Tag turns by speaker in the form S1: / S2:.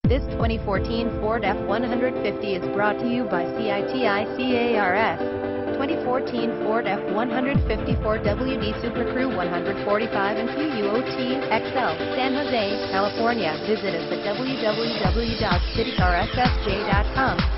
S1: This 2014 Ford F-150 is brought to you by CITICARS. 2014 Ford F-150 4WD SuperCrew 145 and QUOT XL, San Jose, California. Visit us at www.citicarsfj.com.